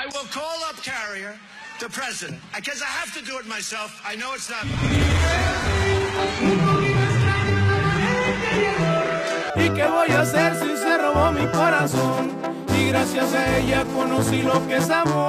I will call up Carrier, the president, because I have to do it myself. I know it's not. ¿Y qué voy a hacer si se robó mi corazón? Y gracias a ella conocí lo que es amor.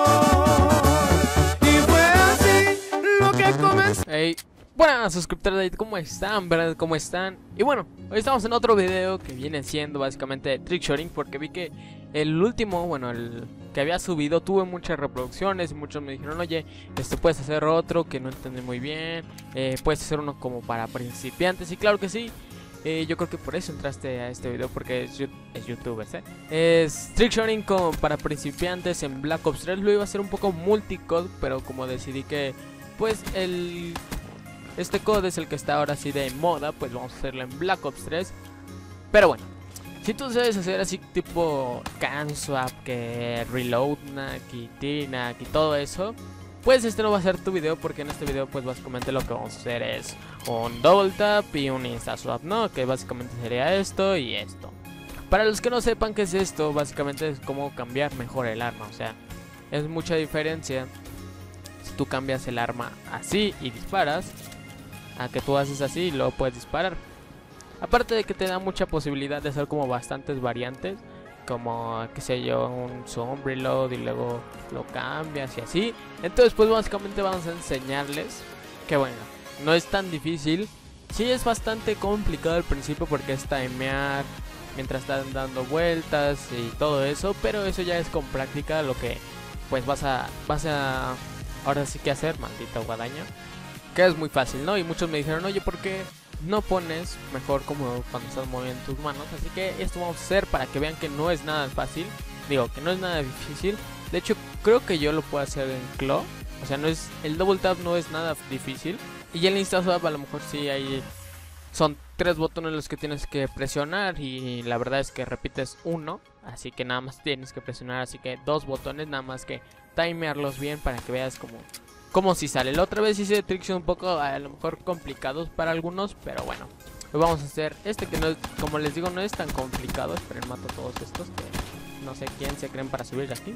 Y fue así lo que comenzó. Hey, buenas suscriptores de ¿cómo están? ¿Verdad? ¿Cómo están? Y bueno, hoy estamos en otro video que viene siendo básicamente trickshotting, porque vi que el último, bueno, el que había subido tuvo muchas reproducciones y muchos me dijeron, oye, puedes hacer otro que no entendí muy bien, puedes hacer uno como para principiantes, y claro que sí. Yo creo que por eso entraste a este video, porque es youtubers, es trickshotting como para principiantes en Black Ops 3. Lo iba a hacer un poco multicode, pero como decidí que pues este code es el que está ahora sí de moda, pues vamos a hacerlo en Black Ops 3. Pero bueno, si tú sabes hacer así tipo can swap, que reload, y T-Nack y todo eso, pues este no va a ser tu video, porque en este video pues básicamente lo que vamos a hacer es un double tap y un insta swap, ¿no? Que básicamente sería esto y esto. Para los que no sepan qué es esto, básicamente es como cambiar mejor el arma, o sea, es mucha diferencia si tú cambias el arma así y disparas, a que tú haces así y luego puedes disparar. Aparte de que te da mucha posibilidad de hacer como bastantes variantes, como, qué sé yo, un zoom reload y luego lo cambias y así. Entonces pues básicamente vamos a enseñarles que bueno, no es tan difícil. Sí es bastante complicado al principio porque es timear mientras están dando vueltas y todo eso, pero eso ya es con práctica lo que pues vas a ahora sí que hacer, maldita guadaña. Que es muy fácil, ¿no? Y muchos me dijeron, oye, ¿por qué no pones mejor como cuando estás moviendo tus manos? Así que esto vamos a hacer para que vean que no es nada fácil. Digo, que no es nada difícil. De hecho, creo que yo lo puedo hacer en claw. O sea, no es, el double tap no es nada difícil. Y el insta swap a lo mejor sí hay... Son 3 botones los que tienes que presionar. Y la verdad es que repites uno. Así que nada más tienes que presionar. Así que 2 botones, nada más que timearlos bien para que veas como si sale. La otra vez hice tricks un poco a lo mejor complicados para algunos, pero bueno, lo vamos a hacer este que no es, como les digo, no es tan complicado. Esperen, mato a todos estos que no sé quién se creen para subir aquí.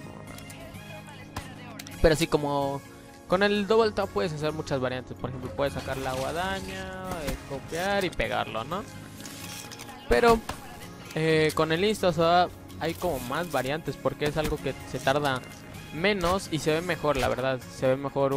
Pero así como con el double tap puedes hacer muchas variantes. Por ejemplo, puedes sacar la guadaña, copiar y pegarlo, ¿no? Pero con el insta swap hay como más variantes, porque es algo que se tarda menos y se ve mejor, la verdad. Se ve mejor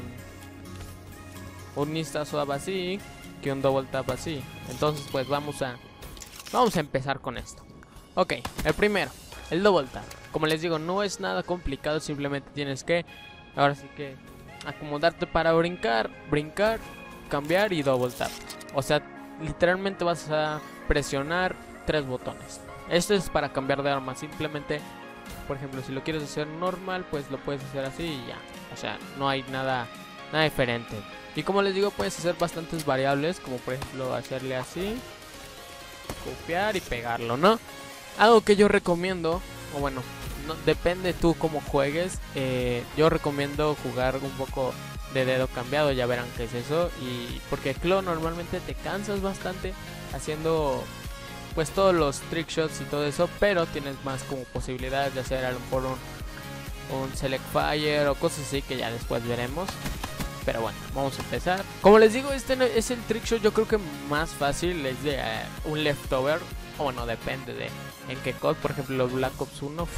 un insta swap así que un double tap así. Entonces pues vamos a empezar con esto. Ok, el primero, el double tap. Como les digo, no es nada complicado, simplemente tienes que ahora sí que acomodarte para brincar, cambiar y double tap. O sea, literalmente vas a presionar 3 botones. Esto es para cambiar de arma. Simplemente, por ejemplo, si lo quieres hacer normal, pues lo puedes hacer así y ya. O sea, no hay nada diferente. Y como les digo, puedes hacer bastantes variables, como por ejemplo hacerle así, copiar y pegarlo, ¿no? Algo que yo recomiendo, o bueno, no, depende tú cómo juegues. Yo recomiendo jugar un poco de dedo cambiado, ya verán qué es eso. Y porque claw normalmente te cansas bastante haciendo pues todos los trick shots y todo eso, pero tienes más como posibilidades de hacer a lo mejor un select fire o cosas así que ya después veremos. Pero bueno, vamos a empezar. Como les digo, este es el trick shot yo creo que más fácil, es de un leftover, o bueno, depende de en qué code. Por ejemplo, los Black Ops 1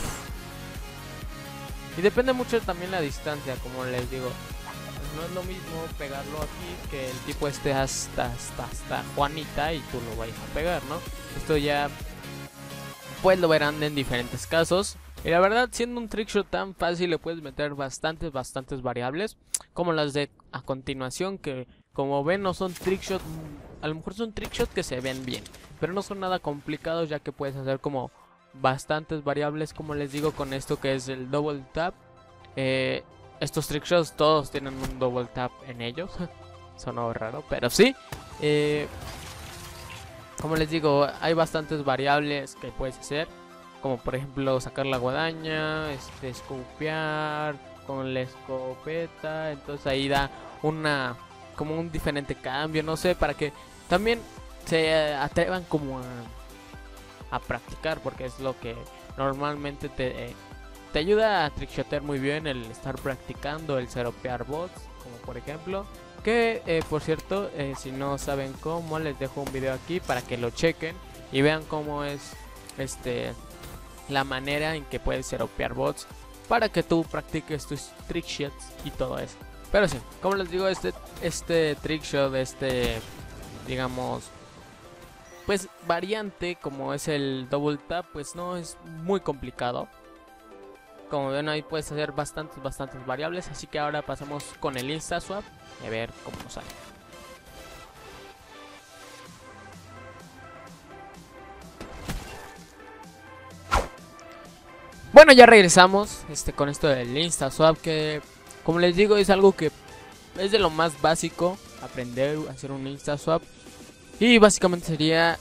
y depende mucho también la distancia, como les digo. No es lo mismo pegarlo aquí que el tipo esté hasta Juanita y tú lo vayas a pegar, ¿no? Esto ya pues lo verán en diferentes casos. Y la verdad, siendo un trickshot tan fácil, le puedes meter bastantes variables, como las de a continuación, que como ven no son trickshots, a lo mejor son trickshots que se ven bien, pero no son nada complicados, ya que puedes hacer como bastantes variables, como les digo, con esto que es el double tap. Estos trickshots todos tienen un double tap en ellos. Sonó raro, pero sí. Como les digo, hay bastantes variables que puedes hacer, como por ejemplo sacar la guadaña, escopear con la escopeta. Entonces ahí da como un diferente cambio, no sé, para que también se atrevan como a practicar, porque es lo que normalmente te ayuda a trickshotear muy bien el estar practicando el seropear bots, como por ejemplo, que por cierto, si no saben cómo, les dejo un video aquí para que lo chequen y vean cómo es la manera en que puedes seropear bots para que tú practiques tus trickshots y todo eso. Pero sí, como les digo, este trickshot, digamos, pues variante como es el double tap, pues no es muy complicado. Como ven, ahí puedes hacer bastantes variables. Así que ahora pasamos con el insta swap y a ver cómo nos sale. Bueno, ya regresamos con esto del insta swap, que como les digo es algo que es de lo más básico, aprender a hacer un insta swap. Y básicamente sería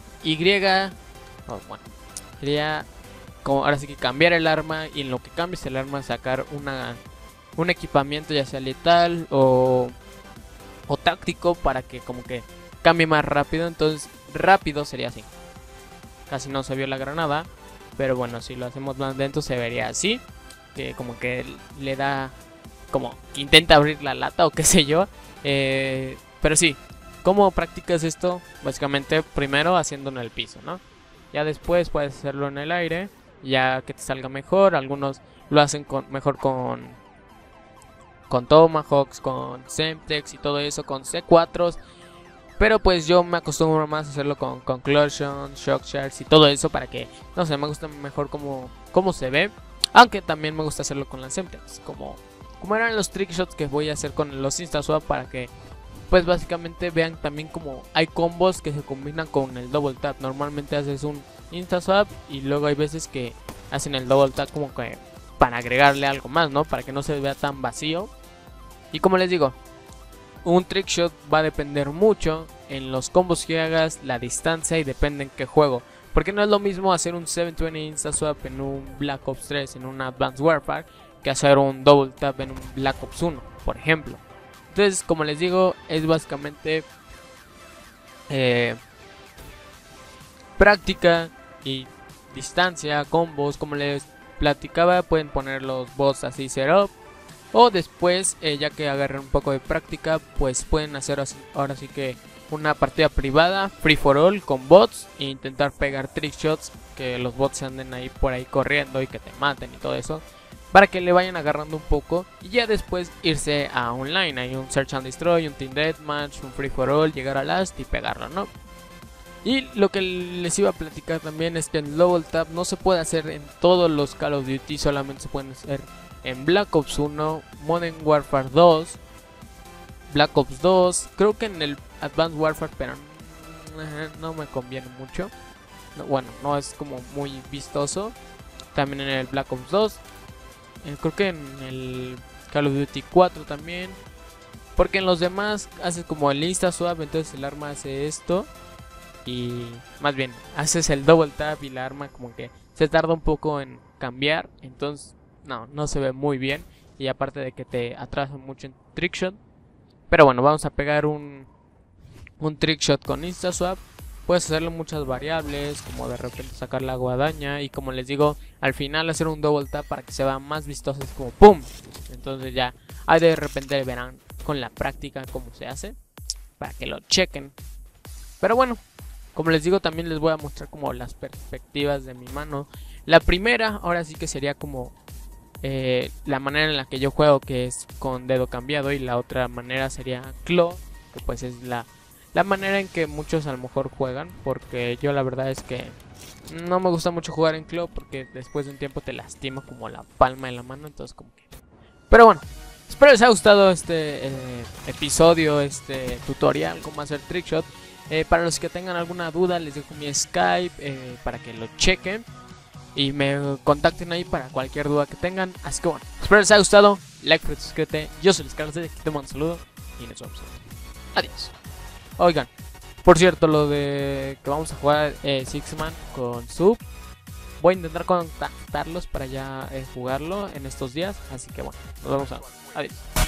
sería como ahora sí que cambiar el arma, y en lo que cambies el arma sacar un equipamiento, ya sea letal o táctico, para que como que cambie más rápido. Entonces rápido sería así. Casi no se vio la granada, pero bueno, si lo hacemos más lento se vería así, que como que le da, como que intenta abrir la lata o qué sé yo. Pero sí, ¿cómo practicas esto? Básicamente primero haciéndolo en el piso, ¿no? Ya después puedes hacerlo en el aire, ya que te salga mejor. Algunos lo hacen mejor con Tomahawks, con Semtex y todo eso, con C4s. Pero pues yo me acostumbro más a hacerlo con Conclusion, Shock Shards y todo eso, para que, no sé, me gusta mejor cómo se ve. Aunque también me gusta hacerlo con las Semtex, como eran los trickshots que voy a hacer con los instaswap, para que pues básicamente vean también como hay combos que se combinan con el double tap. Normalmente haces un instaswap y luego hay veces que hacen el double tap como que para agregarle algo más, ¿no? Para que no se vea tan vacío. Y como les digo, un trickshot va a depender mucho en los combos que hagas, la distancia, y depende en qué juego. Porque no es lo mismo hacer un 720 instaswap en un Black Ops 3, en un Advanced Warfare, que hacer un double tap en un Black Ops 1, por ejemplo. Entonces, como les digo, es básicamente práctica y distancia, combos. Como les platicaba, pueden poner los bots así setup, o después, ya que agarren un poco de práctica, pues pueden hacer ahora sí que una partida privada, free for all, con bots, e intentar pegar trickshots, que los bots anden ahí por ahí corriendo y que te maten y todo eso, para que le vayan agarrando un poco. Y ya después irse a online. Hay un Search and Destroy, un Team Deathmatch, un Free for All, llegar a Last y pegarlo, ¿no? Y lo que les iba a platicar también es que el Double Tap no se puede hacer en todos los Call of Duty. Solamente se pueden hacer en Black Ops 1, Modern Warfare 2, Black Ops 2. Creo que en el Advanced Warfare, pero no me conviene mucho. Bueno, no es como muy vistoso. También en el Black Ops 2. Creo que en el Call of Duty 4 también. Porque en los demás haces como el insta swap, entonces el arma hace esto. Y más bien, haces el double tap y la arma como que se tarda un poco en cambiar. Entonces no se ve muy bien. Y aparte de que te atrasa mucho en trickshot. Pero bueno, vamos a pegar un trickshot con insta swap. Puedes hacerle muchas variables, como de repente sacar la guadaña, y como les digo, al final hacer un double tap para que se vea más vistoso, es como ¡pum! Entonces ya ahí de repente verán con la práctica cómo se hace, para que lo chequen. Pero bueno, como les digo, también les voy a mostrar como las perspectivas de mi mano. La primera ahora sí que sería como la manera en la que yo juego, que es con dedo cambiado, y la otra manera sería claw, que pues es la manera en que muchos a lo mejor juegan, porque yo la verdad es que no me gusta mucho jugar en claw, porque después de un tiempo te lastima como la palma de la mano, entonces como que... Pero bueno, espero les haya gustado este episodio, este tutorial, cómo hacer trickshot. Para los que tengan alguna duda, les dejo mi Skype para que lo chequen y me contacten ahí para cualquier duda que tengan. Así que bueno, espero les haya gustado, like, suscríbete. Yo soy Luis Carlos, aquí te mando un saludo y nos vemos. Adiós. Oigan, por cierto, lo de que vamos a jugar Six-Man con Sub, voy a intentar contactarlos para ya jugarlo en estos días. Así que bueno, nos vemos ahora. Adiós.